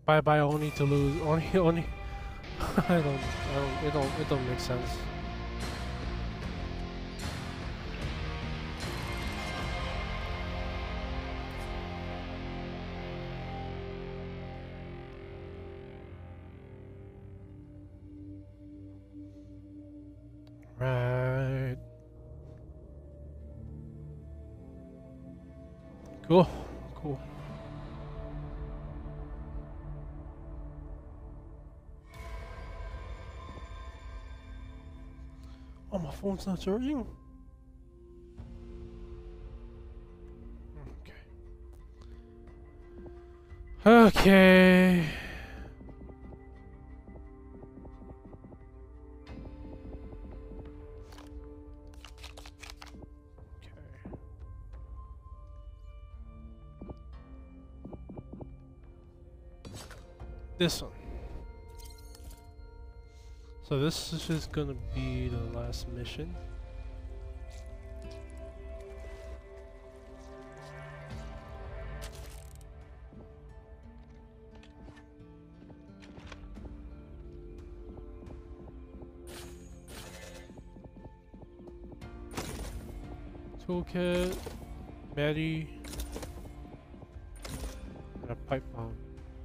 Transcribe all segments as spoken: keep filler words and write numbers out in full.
Bye bye only to lose. Only only. I don't. I don't. It don't. It don't make sense. Right. Cool. Cool. Oh, my phone's not charging. Okay. Okay. This one. So this is just gonna be the last mission. Toolkit, Maddie, and a pipe bomb.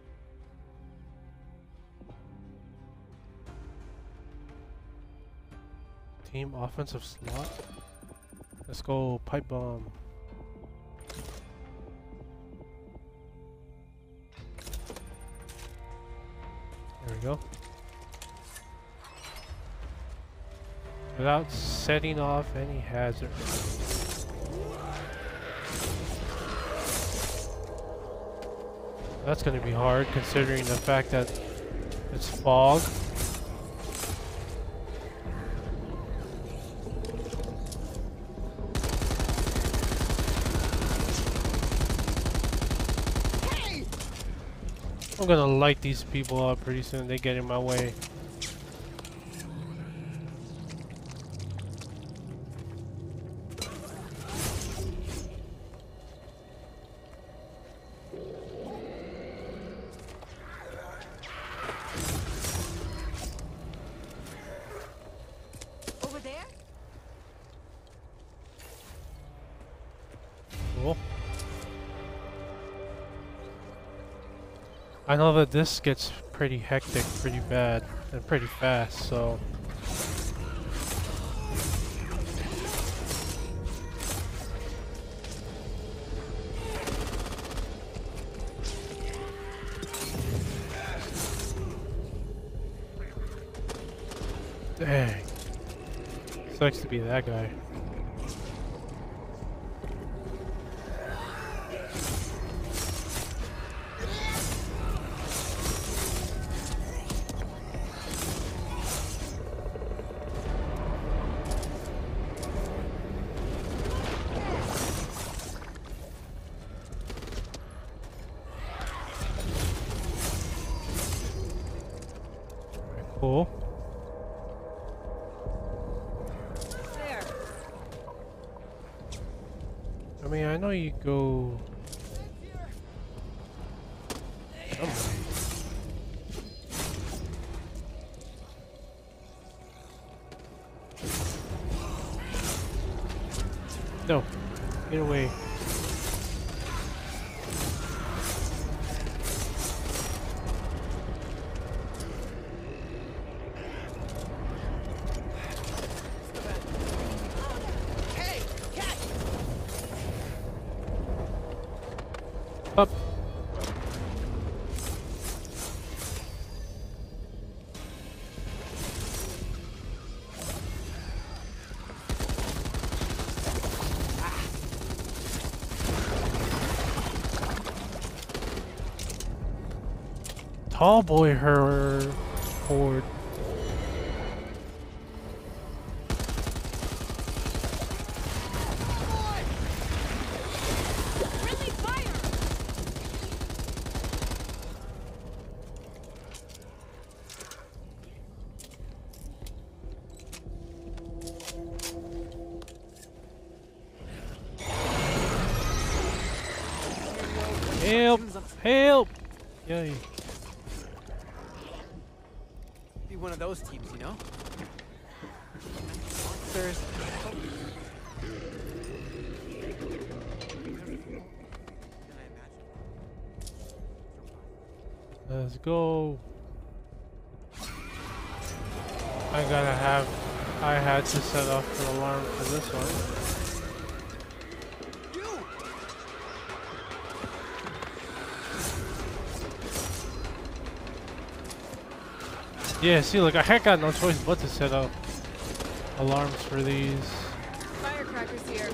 Team offensive slot. Let's go pipe bomb. There we go. Without setting off any hazard. That's gonna be hard considering the fact that it's fog. I'm gonna light these people up pretty soon. They get in my way. Over there? Cool. I know that this gets pretty hectic pretty bad and pretty fast, so dang. Sucks to be that guy. Cool. There. I mean, I know you go. Somewhere. No, get away. Hey, catch! Up. Tall boy her horde. Friendly fire! Help! Help! Yay. one of those teams, you know? Monsters. Let's go. I gotta have. I had to set off an alarm for this one. Yeah, see, look, I had got no choice but to set up alarms for these. Firecrackers here.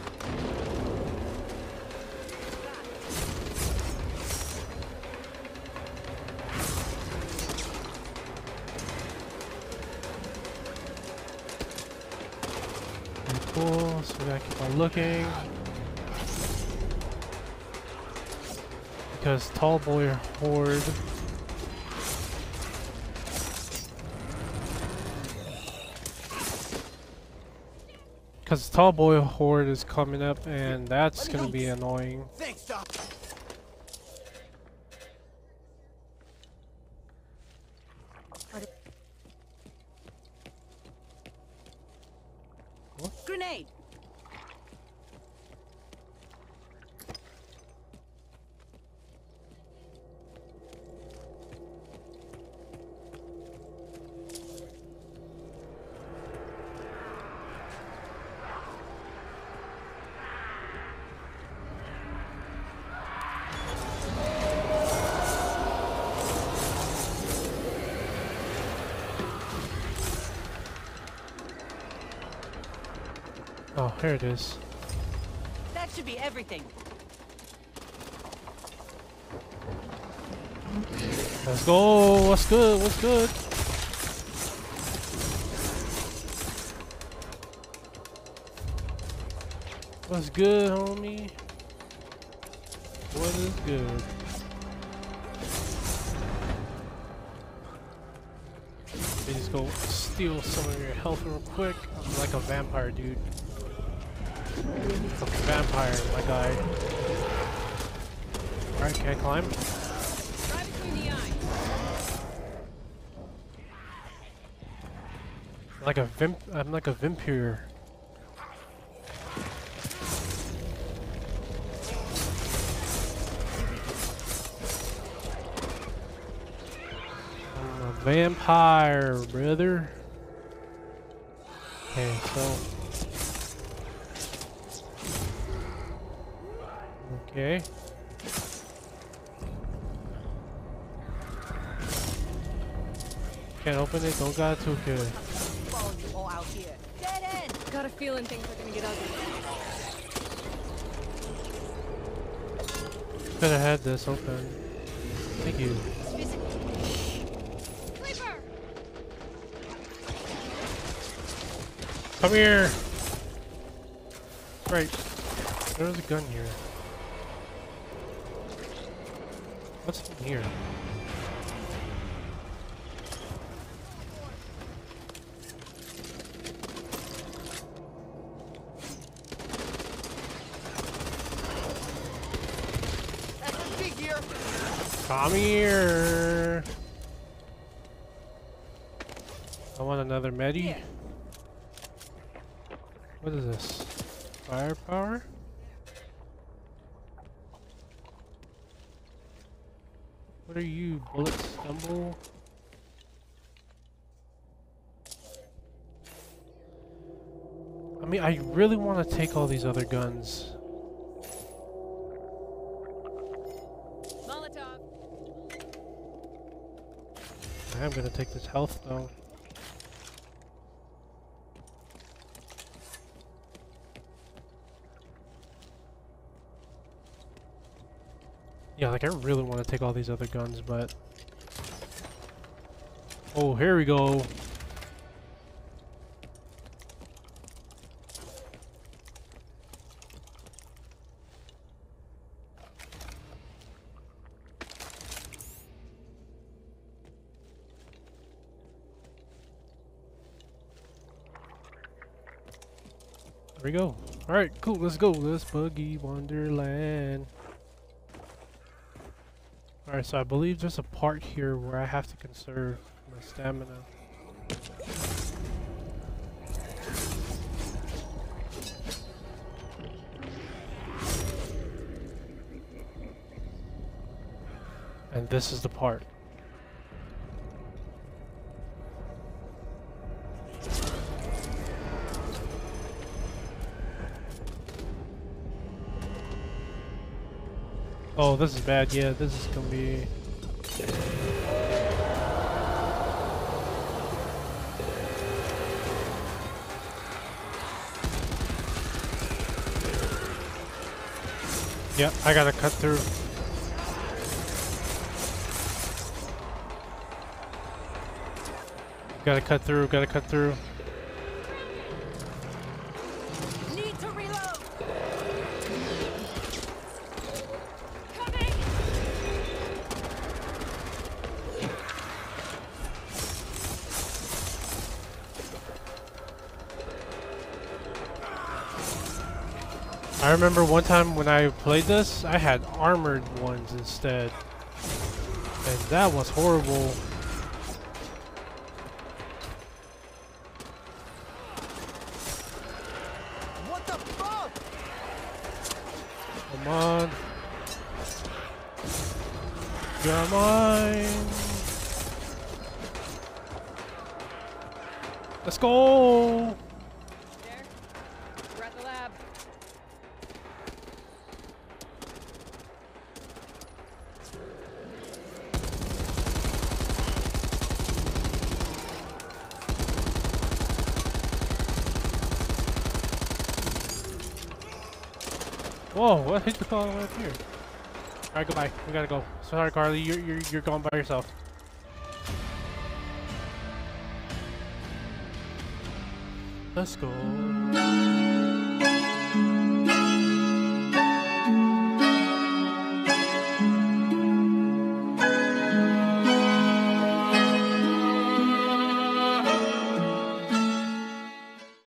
Okay, cool, so we gotta keep on looking. Because Tall Boy Horde. Because Tall Boy Horde is coming up, and that's gonna be annoying. Thanks, Doc. Grenade. Oh, here it is. That should be everything. Let's go. What's good? What's good? What's good, homie? What is good? Let me just go steal some of your health real quick. I'm like a vampire, dude. I'm a vampire, my guy. Alright, can I climb? Right between the eyes. Like a vimp. I'm like a vampire. I'm a vampire, brother. Okay, so. Okay. Can't open it. Don't got too good. Follow you all out here. Dead end. Got a feeling things are gonna get ugly. Could have had this open. Thank you. Sleeper. Come here. Right. There's a gun here. What's in here? Come here. I want another medi. Yeah. What is this? Firepower? What are you? Bullet stumble? I mean, I really want to take all these other guns. Molotov. I am gonna take this health though. Yeah, like I really want to take all these other guns, but... Oh, here we go. There we go. Alright, cool, let's go. Let's buggy Wonderland. Alright, so I believe there's a part here where I have to conserve My stamina. And this is the part. Oh, this is bad. Yeah, this is gonna be... Yep, I gotta cut through. Gotta cut through, gotta cut through. Need to reload. Coming. I remember one time when I played this, I had armored ones instead. And that was horrible. What the fuck? Come on. You're mine. Let's go. There. We're at the lab. Whoa, what hit the call up here? Alright, goodbye. We gotta go. Sorry, Carly, you're you're you're going by yourself. Let's go.